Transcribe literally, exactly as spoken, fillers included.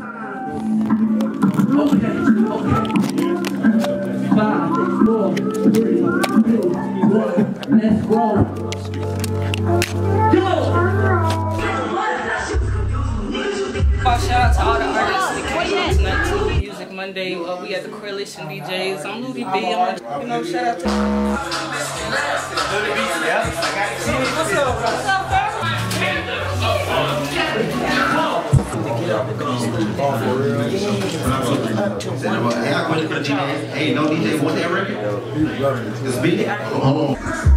Okay, okay. Five, four, three, two, one. Let's roll. Go! Shout out to all the artists that came out tonight to Music Monday. Uh, we had the Coalition D Js. I'm LuddyB. I'm, you know, shout out to LuddyB. Yeah, what's up? What's up, fam? Hey, no D J want that record? It's big.